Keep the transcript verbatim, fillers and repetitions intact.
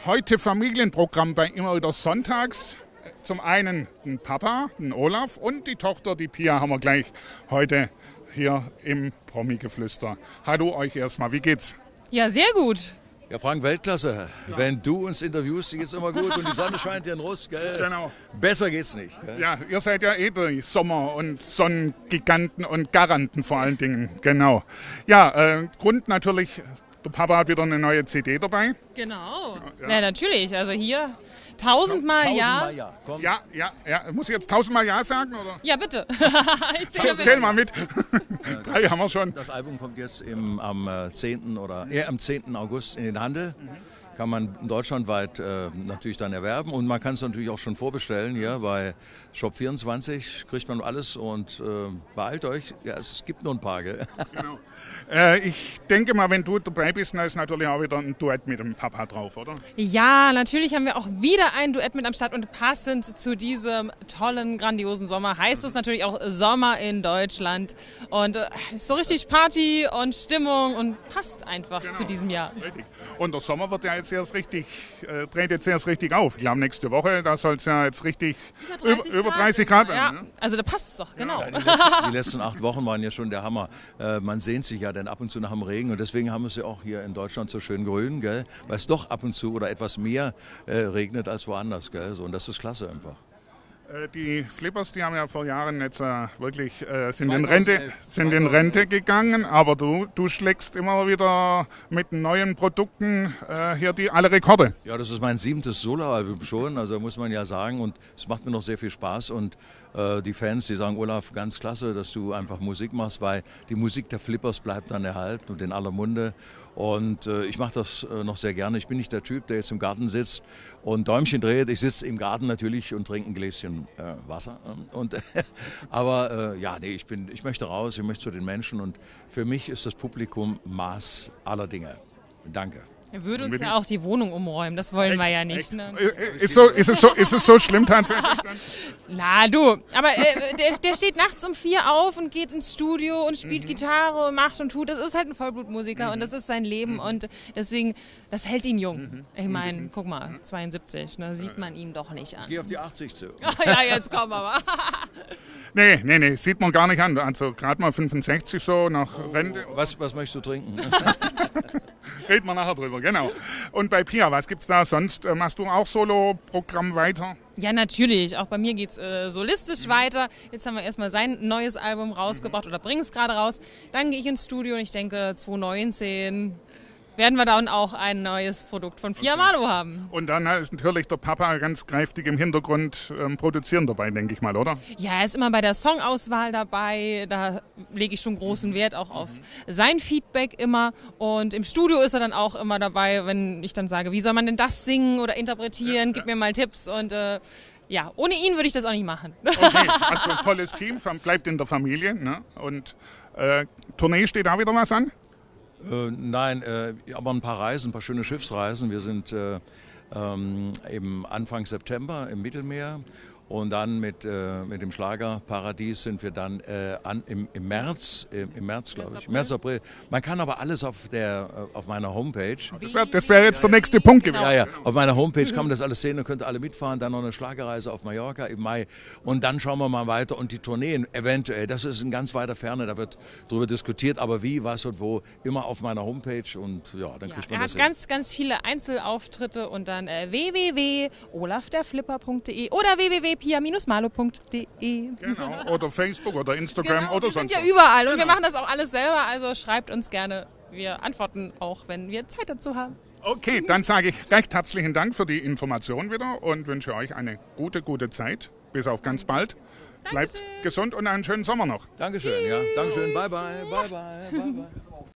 Heute Familienprogramm bei immer wieder sonntags. Zum einen den Papa, den Olaf, und die Tochter, die Pia, haben wir gleich heute hier im Promi-Geflüster. Hallo euch erstmal, wie geht's? Ja, sehr gut. Ja, Frank, Weltklasse. Ja. Wenn du uns interviewst, geht's immer gut und die Sonne scheint hier in Russ, gell? Genau. Besser geht's nicht. Gell? Ja, ihr seid ja eh die Sommer- und Sonnengiganten und Garanten vor allen Dingen, genau. Ja, äh, Grund natürlich, der Papa hat wieder eine neue C D dabei. Genau. Ja, ja natürlich, also hier tausendmal ja. Tausendmal ja. Komm. Ja, ja, ja. Muss ich jetzt tausendmal Ja sagen, oder? Ja, bitte. Ich zähl, zähle zähl mal mit. Drei das, haben wir schon. Das Album kommt jetzt im, am zehnten oder eher am zehnten August in den Handel. Mhm. Kann man deutschlandweit äh, natürlich dann erwerben und man kann es natürlich auch schon vorbestellen hier bei Shop vierundzwanzig, kriegt man alles und äh, beeilt euch, ja, es gibt nur ein paar. Gell? Genau. Äh, ich denke mal, wenn du dabei bist, dann ist natürlich auch wieder ein Duett mit dem Papa drauf, oder? Ja, natürlich haben wir auch wieder ein Duett mit am Start und passend zu diesem tollen, grandiosen Sommer heißt es natürlich auch Sommer in Deutschland und äh, ist so richtig Party und Stimmung und passt einfach genau zu diesem Jahr. Richtig. Und der Sommer wird ja jetzt erst richtig, äh, dreht jetzt erst richtig auf. Ich glaube, nächste Woche, da soll es ja jetzt richtig über dreißig, über dreißig Grad werden. Ja, ne? Also da passt es doch, genau. Ja, die, letzten, die letzten acht Wochen waren ja schon der Hammer. Äh, man sehnt sich ja dann ab und zu nach dem Regen und deswegen haben wir es ja auch hier in Deutschland so schön grün, gell? Weil es doch ab und zu oder etwas mehr äh, regnet als woanders. Gell? So, und das ist klasse einfach. Die Flippers, die haben ja vor Jahren jetzt äh, wirklich äh, sind, in Rente, sind in Rente gegangen, aber du, du schlägst immer wieder mit neuen Produkten äh, hier die alle Rekorde. Ja, das ist mein siebtes Soloalbum schon, also muss man ja sagen, und es macht mir noch sehr viel Spaß und äh, die Fans, die sagen, Olaf, ganz klasse, dass du einfach Musik machst, weil die Musik der Flippers bleibt dann erhalten und in aller Munde. Und äh, ich mache das äh, noch sehr gerne. Ich bin nicht der Typ, der jetzt im Garten sitzt und Däumchen dreht. Ich sitze im Garten natürlich und trinke ein Gläschen äh, Wasser. Und, aber äh, ja, nee, ich, bin, ich möchte raus, ich möchte zu den Menschen. Und für mich ist das Publikum Maß aller Dinge. Danke. Er würde uns ja auch die Wohnung umräumen, das wollen echt, wir ja nicht. Ne? Ist, so, ist, es so, ist es so schlimm tatsächlich dann? Na du, aber äh, der, der steht nachts um vier auf und geht ins Studio und spielt mhm. Gitarre und macht und tut. Das ist halt ein Vollblutmusiker mhm. und das ist sein Leben mhm. und deswegen, das hält ihn jung. Mhm. Ich meine, mhm. guck mal, zweiundsiebzig, ne, sieht man ihm doch nicht an. Ich gehe auf die achtzig zu. Ja, jetzt komm aber. Nee, nee, nee, sieht man gar nicht an. Also gerade mal fünfundsechzig so nach oh, Rente. Was, was möchtest du trinken? Reden wir nachher drüber, genau. Und bei Pia, was gibt's da sonst? Machst du auch Solo-Programm weiter? Ja, natürlich. Auch bei mir geht's äh, solistisch mhm. weiter. Jetzt haben wir erstmal sein neues Album rausgebracht mhm. oder bringen es gerade raus. Dann gehe ich ins Studio und ich denke zwanzig neunzehn werden wir dann auch ein neues Produkt von Pia Malo haben. Und dann ist natürlich der Papa ganz kräftig im Hintergrund ähm, produzieren dabei, denke ich mal, oder? Ja, er ist immer bei der Songauswahl dabei. Da lege ich schon großen Wert auch auf sein Feedback immer. Und im Studio ist er dann auch immer dabei, wenn ich dann sage, wie soll man denn das singen oder interpretieren? Ja, Gib ja. mir mal Tipps und äh, ja, ohne ihn würde ich das auch nicht machen. Okay, also ein tolles Team, bleibt in der Familie. Ne? Und äh, Tournee steht da wieder was an? Äh, nein, äh, aber ein paar Reisen, ein paar schöne Schiffsreisen. Wir sind äh, ähm, eben Anfang September im Mittelmeer und dann mit, äh, mit dem Schlagerparadies sind wir dann äh, an, im, im März, im, im März glaube ich, März, April. Man kann aber alles auf, der, auf meiner Homepage. Das wäre das wär jetzt der nächste Punkt gewesen. Ja, ja, auf meiner Homepage kann man das alles sehen und könnt alle mitfahren. Dann noch eine Schlagerreise auf Mallorca im Mai und dann schauen wir mal weiter und die Tourneen eventuell, das ist in ganz weiter Ferne, da wird darüber diskutiert, aber wie, was und wo, immer auf meiner Homepage und ja, dann ja, kriegt man er das hat ganz, ganz viele Einzelauftritte und dann äh, w w w punkt olaf der flipper punkt de oder w w w punkt pia malo punkt de. Genau, oder Facebook oder Instagram genau, oder wir sonst sind ja was. überall und genau. wir machen das auch alles selber, also schreibt uns gerne. Wir antworten auch, wenn wir Zeit dazu haben. Okay, dann sage ich recht herzlichen Dank für die Information wieder und wünsche euch eine gute, gute Zeit. Bis auf ganz bald. Bleibt Dankeschön. gesund und einen schönen Sommer noch. Dankeschön, ja. Dankeschön. Bye, bye. Bye, bye. Bye, bye.